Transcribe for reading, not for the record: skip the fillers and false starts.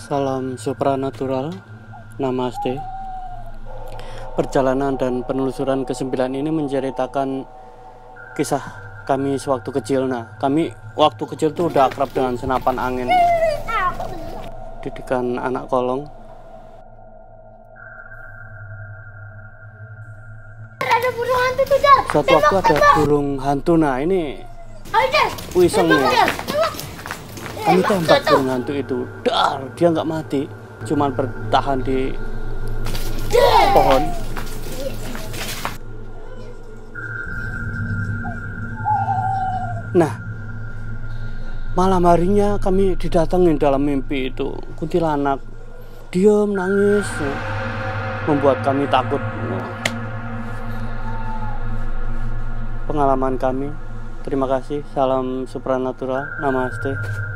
Salam supranatural, namaste. Perjalanan dan penelusuran ke-9 ini menceritakan kisah kami sewaktu kecil. Nah, kami waktu kecil tuh udah akrab dengan senapan angin, didikan anak kolong. Ada burung hantu tuh, Jar. Suatu waktu ada burung hantu. Nah, ini wiseng ya. Kami tembak burung hantu itu. Dar, dia nggak mati, cuman bertahan di pohon. Nah, malam harinya kami didatengin dalam mimpi itu kuntilanak, diem nangis, membuat kami takut. Pengalaman kami. Terima kasih. Salam supranatural. Namaste.